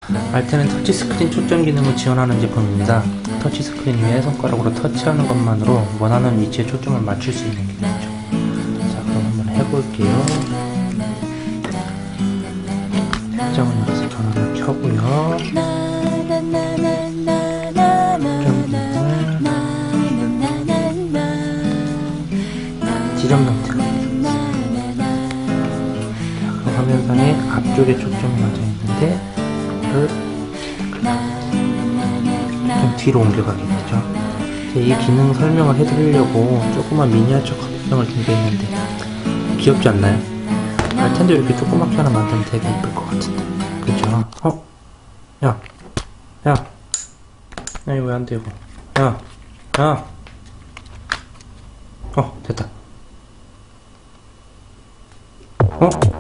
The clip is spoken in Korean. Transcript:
알테는 터치스크린 초점 기능을 지원하는 제품입니다. 터치스크린 위에 손가락으로 터치하는 것만으로 원하는 위치에 초점을 맞출 수 있는 기능이죠. 자, 그럼 한번 해볼게요. 설정을 눌러서 전원을 켜고요. 지점 상태가 화면상에 앞쪽에 초점이 맞아 있는데 좀 뒤로 옮겨가게 되죠. 이 기능 설명을 해드리려고 조그만 미니어처 커피병을 준비했는데 귀엽지 않나요? 알텐도 이렇게 조그맣게 하나 만들면 되게 예쁠 것 같은데, 그죠? 야 이거 왜 안 돼, 이거? 됐다.